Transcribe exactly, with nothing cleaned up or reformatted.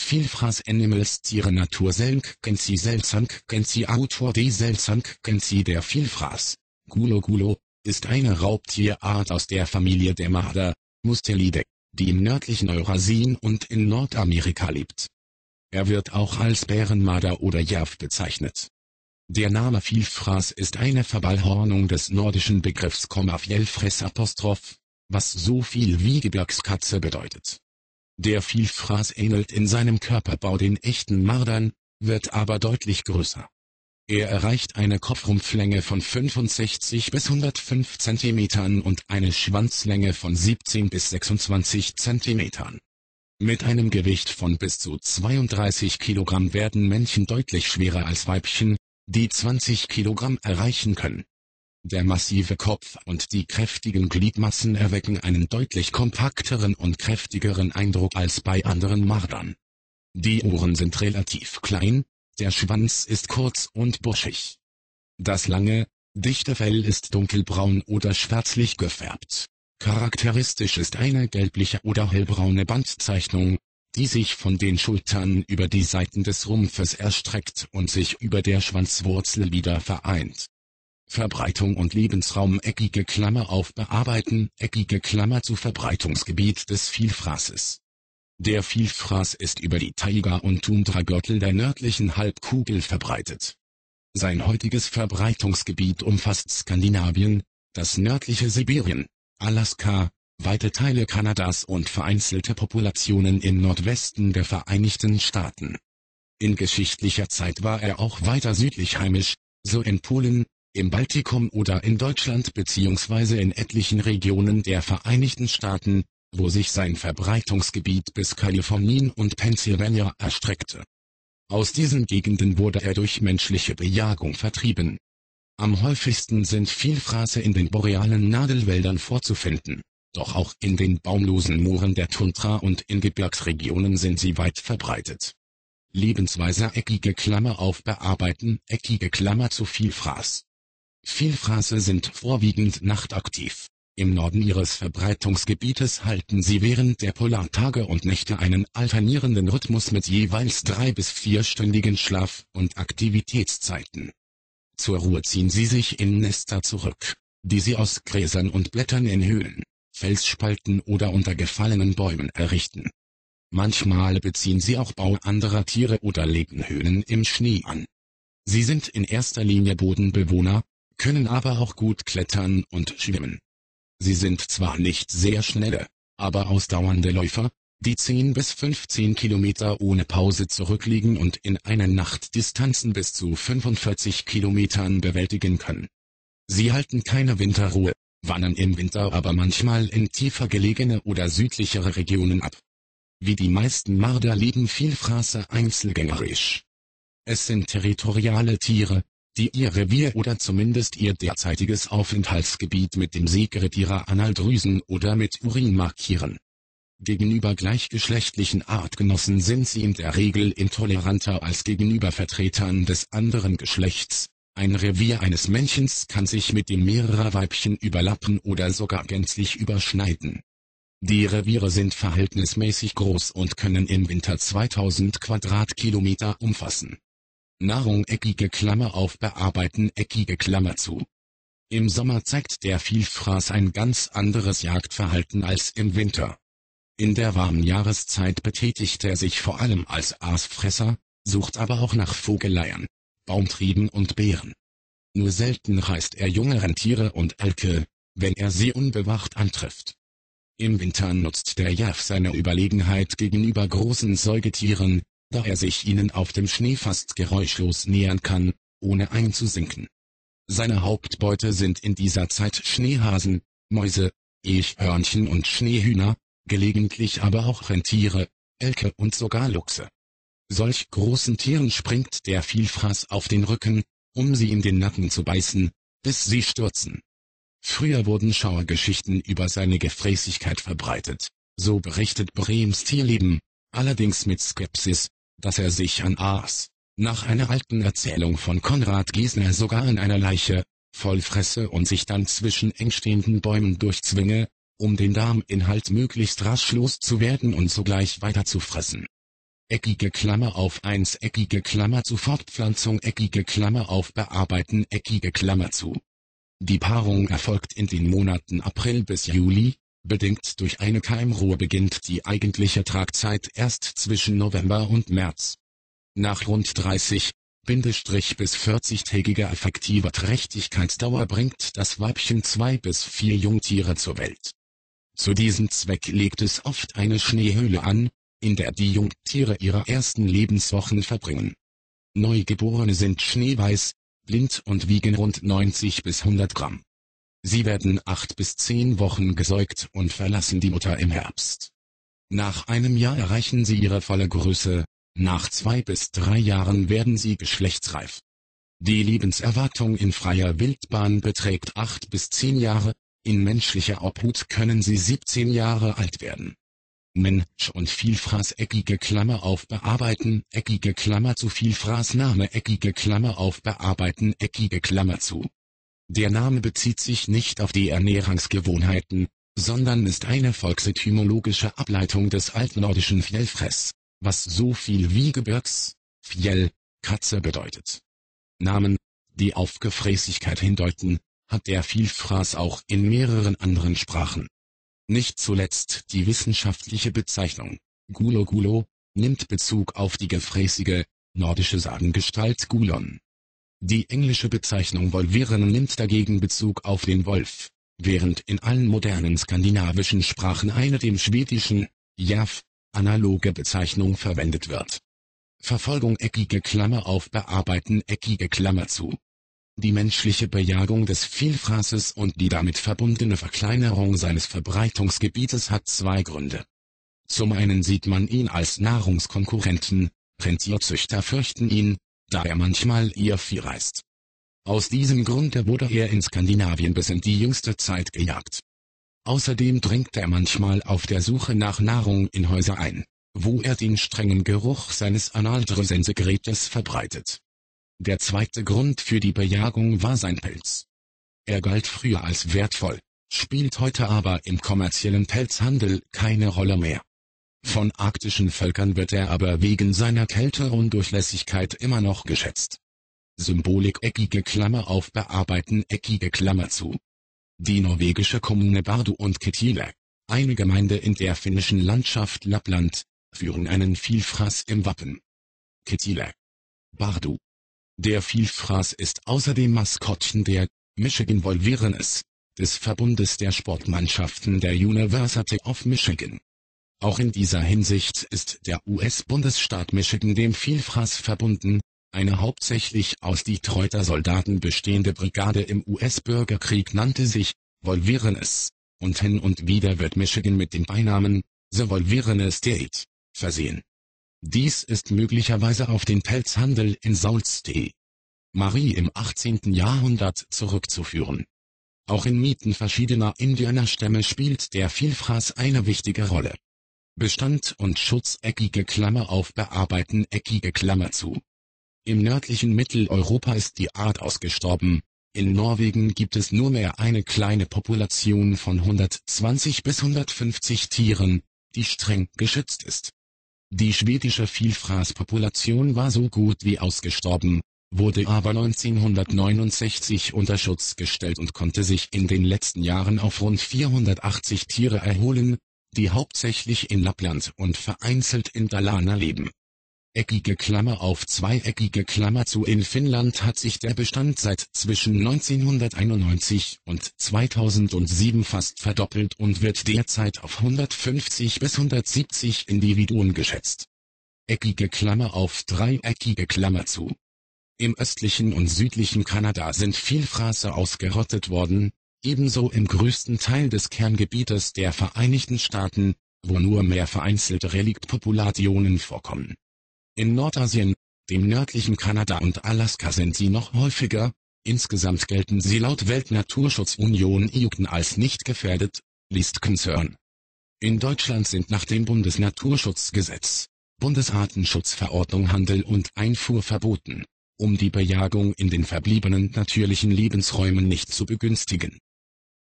Vielfraß Animals Tiere Natur Selk Kenzi Selzank Kenzi Autor de Selzank Kenzi Der Vielfraß, Gulo Gulo, ist eine Raubtierart aus der Familie der Marder, Mustelidae, die im nördlichen Eurasien und in Nordamerika lebt. Er wird auch als Bärenmarder oder Järv bezeichnet. Der Name Vielfraß ist eine Verballhornung des nordischen Begriffs Fjellfress Apostroph, was so viel wie Gebirgskatze bedeutet. Der Vielfraß ähnelt in seinem Körperbau den echten Mardern, wird aber deutlich größer. Er erreicht eine Kopfrumpflänge von fünfundsechzig bis hundertfünf Zentimetern und eine Schwanzlänge von siebzehn bis sechsundzwanzig Zentimetern. Mit einem Gewicht von bis zu zweiunddreißig Kilogramm werden Männchen deutlich schwerer als Weibchen, die zwanzig Kilogramm erreichen können. Der massive Kopf und die kräftigen Gliedmaßen erwecken einen deutlich kompakteren und kräftigeren Eindruck als bei anderen Mardern. Die Ohren sind relativ klein, der Schwanz ist kurz und buschig. Das lange, dichte Fell ist dunkelbraun oder schwärzlich gefärbt. Charakteristisch ist eine gelbliche oder hellbraune Bandzeichnung, die sich von den Schultern über die Seiten des Rumpfes erstreckt und sich über der Schwanzwurzel wieder vereint. Verbreitung und Lebensraum eckige Klammer auf bearbeiten, eckige Klammer zu Verbreitungsgebiet des Vielfraßes. Der Vielfraß ist über die Taiga- und Tundragürtel der nördlichen Halbkugel verbreitet. Sein heutiges Verbreitungsgebiet umfasst Skandinavien, das nördliche Sibirien, Alaska, weite Teile Kanadas und vereinzelte Populationen im Nordwesten der Vereinigten Staaten. In geschichtlicher Zeit war er auch weiter südlich heimisch, so in Polen, im Baltikum oder in Deutschland bzw. in etlichen Regionen der Vereinigten Staaten, wo sich sein Verbreitungsgebiet bis Kalifornien und Pennsylvania erstreckte. Aus diesen Gegenden wurde er durch menschliche Bejagung vertrieben. Am häufigsten sind Vielfraße in den borealen Nadelwäldern vorzufinden, doch auch in den baumlosen Mooren der Tundra und in Gebirgsregionen sind sie weit verbreitet. Lebensweise eckige Klammer auf bearbeiten, eckige Klammer zu Vielfraß. Vielfraße sind vorwiegend nachtaktiv. Im Norden ihres Verbreitungsgebietes halten sie während der Polartage und Nächte einen alternierenden Rhythmus mit jeweils drei- bis vierstündigen Schlaf- und Aktivitätszeiten. Zur Ruhe ziehen sie sich in Nester zurück, die sie aus Gräsern und Blättern in Höhlen, Felsspalten oder unter gefallenen Bäumen errichten. Manchmal beziehen sie auch Bau anderer Tiere oder legen Höhlen im Schnee an. Sie sind in erster Linie Bodenbewohner, können aber auch gut klettern und schwimmen. Sie sind zwar nicht sehr schnelle, aber ausdauernde Läufer, die zehn bis fünfzehn Kilometer ohne Pause zurücklegen und in einer Nacht Distanzen bis zu fünfundvierzig Kilometern bewältigen können. Sie halten keine Winterruhe, wandern im Winter aber manchmal in tiefer gelegene oder südlichere Regionen ab. Wie die meisten Marder leben Vielfraße einzelgängerisch. Es sind territoriale Tiere, die ihr Revier oder zumindest ihr derzeitiges Aufenthaltsgebiet mit dem Sägeretierer Analdrüsen oder mit Urin markieren. Gegenüber gleichgeschlechtlichen Artgenossen sind sie in der Regel intoleranter als gegenüber Vertretern des anderen Geschlechts. Ein Revier eines Männchens kann sich mit dem mehrerer Weibchen überlappen oder sogar gänzlich überschneiden. Die Reviere sind verhältnismäßig groß und können im Winter zweitausend Quadratkilometer umfassen. Nahrung eckige Klammer auf bearbeiten eckige Klammer zu. Im Sommer zeigt der Vielfraß ein ganz anderes Jagdverhalten als im Winter. In der warmen Jahreszeit betätigt er sich vor allem als Aasfresser, sucht aber auch nach Vogeleien, Baumtrieben und Beeren. Nur selten reißt er junge Rentiere und Elke, wenn er sie unbewacht antrifft. Im Winter nutzt der Järv seine Überlegenheit gegenüber großen Säugetieren, da er sich ihnen auf dem Schnee fast geräuschlos nähern kann, ohne einzusinken. Seine Hauptbeute sind in dieser Zeit Schneehasen, Mäuse, Eichhörnchen und Schneehühner, gelegentlich aber auch Rentiere, Elke und sogar Luchse. Solch großen Tieren springt der Vielfraß auf den Rücken, um sie in den Nacken zu beißen, bis sie stürzen. Früher wurden Schauergeschichten über seine Gefräßigkeit verbreitet, so berichtet Brems Tierleben, allerdings mit Skepsis, dass er sich an aß, nach einer alten Erzählung von Konrad Gesner sogar an einer Leiche, voll fresse und sich dann zwischen engstehenden Bäumen durchzwinge, um den Darminhalt möglichst rasch loszuwerden und sogleich weiter zu fressen. eckige Klammer auf eins eckige Klammer zu Fortpflanzung eckige Klammer auf Bearbeiten eckige Klammer zu. Die Paarung erfolgt in den Monaten April bis Juli, bedingt durch eine Keimruhe beginnt die eigentliche Tragzeit erst zwischen November und März. Nach rund dreißig bis vierzig-tägiger effektiver Trächtigkeitsdauer bringt das Weibchen zwei bis vier Jungtiere zur Welt. Zu diesem Zweck legt es oft eine Schneehöhle an, in der die Jungtiere ihre ersten Lebenswochen verbringen. Neugeborene sind schneeweiß, blind und wiegen rund neunzig bis hundert Gramm. Sie werden acht bis zehn Wochen gesäugt und verlassen die Mutter im Herbst. Nach einem Jahr erreichen sie ihre volle Größe, nach zwei bis drei Jahren werden sie geschlechtsreif. Die Lebenserwartung in freier Wildbahn beträgt acht bis zehn Jahre, in menschlicher Obhut können sie siebzehn Jahre alt werden. Mensch und Vielfraß eckige Klammer auf Bearbeiten eckige Klammer zu Vielfraßname eckige Klammer auf Bearbeiten eckige Klammer zu. Der Name bezieht sich nicht auf die Ernährungsgewohnheiten, sondern ist eine volksetymologische Ableitung des altnordischen Fjellfress, was so viel wie Gebirgs, Fjell, Katze bedeutet. Namen, die auf Gefräßigkeit hindeuten, hat der Vielfraß auch in mehreren anderen Sprachen. Nicht zuletzt die wissenschaftliche Bezeichnung Gulo Gulo nimmt Bezug auf die gefräßige, nordische Sagengestalt Gulon. Die englische Bezeichnung Wolveren nimmt dagegen Bezug auf den Wolf, während in allen modernen skandinavischen Sprachen eine dem schwedischen Järv analoge Bezeichnung verwendet wird. Verfolgung eckige Klammer auf Bearbeiten eckige Klammer zu. Die menschliche Bejagung des Vielfraßes und die damit verbundene Verkleinerung seines Verbreitungsgebietes hat zwei Gründe. Zum einen sieht man ihn als Nahrungskonkurrenten, Rentierzüchter fürchten ihn, da er manchmal ihr Vieh reißt. Aus diesem Grunde wurde er in Skandinavien bis in die jüngste Zeit gejagt. Außerdem dringt er manchmal auf der Suche nach Nahrung in Häuser ein, wo er den strengen Geruch seines Analdrüsensekretes verbreitet. Der zweite Grund für die Bejagung war sein Pelz. Er galt früher als wertvoll, spielt heute aber im kommerziellen Pelzhandel keine Rolle mehr. Von arktischen Völkern wird er aber wegen seiner Kälteundurchlässigkeit immer noch geschätzt. Symbolik eckige Klammer auf Bearbeiten eckige Klammer zu. Die norwegische Kommune Bardu und Kittilä, eine Gemeinde in der finnischen Landschaft Lappland, führen einen Vielfraß im Wappen. Kittilä. Bardu. Der Vielfraß ist außerdem Maskottchen der Michigan Wolverines, des Verbundes der Sportmannschaften der University of Michigan. Auch in dieser Hinsicht ist der U S-Bundesstaat Michigan dem Vielfraß verbunden, eine hauptsächlich aus Detroiter Soldaten bestehende Brigade im U S-Bürgerkrieg nannte sich Wolverines, und hin und wieder wird Michigan mit dem Beinamen The Wolverine State versehen. Dies ist möglicherweise auf den Pelzhandel in Sault Ste. Marie im achtzehnten Jahrhundert zurückzuführen. Auch in Mythen verschiedener Indianerstämme spielt der Vielfraß eine wichtige Rolle. Bestand und Schutz eckige Klammer auf Bearbeiten eckige Klammer zu. Im nördlichen Mitteleuropa ist die Art ausgestorben, in Norwegen gibt es nur mehr eine kleine Population von hundertzwanzig bis hundertfünfzig Tieren, die streng geschützt ist. Die schwedische Vielfraßpopulation war so gut wie ausgestorben, wurde aber neunzehnhundertneunundsechzig unter Schutz gestellt und konnte sich in den letzten Jahren auf rund vierhundertachtzig Tiere erholen, die hauptsächlich in Lappland und vereinzelt in Dalarna leben. Eckige Klammer auf zweieckige Klammer zu. In Finnland hat sich der Bestand seit zwischen neunzehnhunderteinundneunzig und zweitausendsieben fast verdoppelt und wird derzeit auf hundertfünfzig bis hundertsiebzig Individuen geschätzt. Eckige Klammer auf dreieckige Klammer zu. Im östlichen und südlichen Kanada sind Vielfraße ausgerottet worden, ebenso im größten Teil des Kerngebietes der Vereinigten Staaten, wo nur mehr vereinzelte Reliktpopulationen vorkommen. In Nordasien, dem nördlichen Kanada und Alaska sind sie noch häufiger, insgesamt gelten sie laut Weltnaturschutzunion I U C N als nicht gefährdet, Least Concern. In Deutschland sind nach dem Bundesnaturschutzgesetz, Bundesartenschutzverordnung Handel und Einfuhr verboten, um die Bejagung in den verbliebenen natürlichen Lebensräumen nicht zu begünstigen.